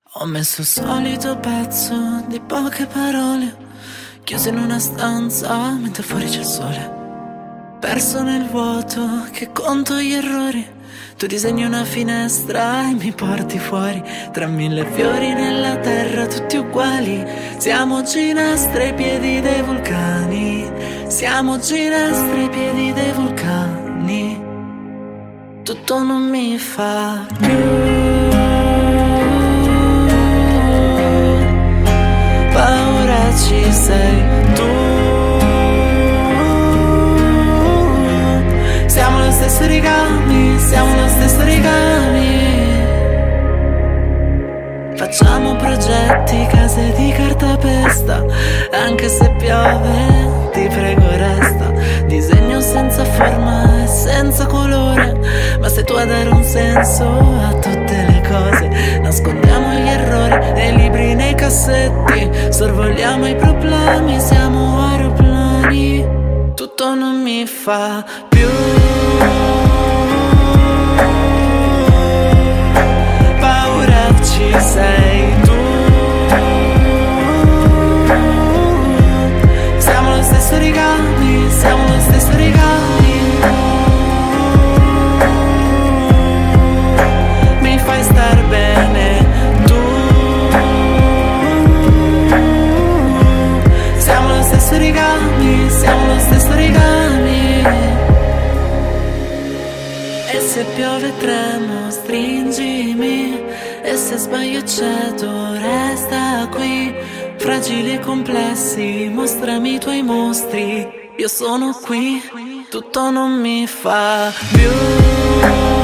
Ho messo il solito pezzo di poche parole, chiuso in una stanza mentre fuori c'è il sole. Perso nel vuoto che conto gli errori. Tu disegni una finestra e mi porti fuori. Tra mille fiori nella terra tutti uguali. Siamo ginestre ai piedi dei vulcani. Siamo ginestre ai piedi dei vulcani. Tutto non mi fa più paura, ci sei tu. Siamo lo stesso origami, siamo lo stesso origami. Facciamo progetti, case di cartapesta. Anche se piove, ti prego resta. Disegno senza forma e senza colore, ma sei tu a dare un senso a tutte le cose. Nascondiamo gli errori nei libri, nei cassetti. Sorvoliamo i problemi, siamo aeroplani. Tutto non mi fa più paura, ci sei tu. Siamo lo stesso origami, siamo lo stesso origami. Mi fai star bene tu. Siamo lo stesso origami, siamo lo stesso origami. E se piove tremo, stringimi. E se sbaglio cedo, resta qui. Fragili e complessi, mostrami i tuoi mostri. Io sono qui, tutto non mi fa più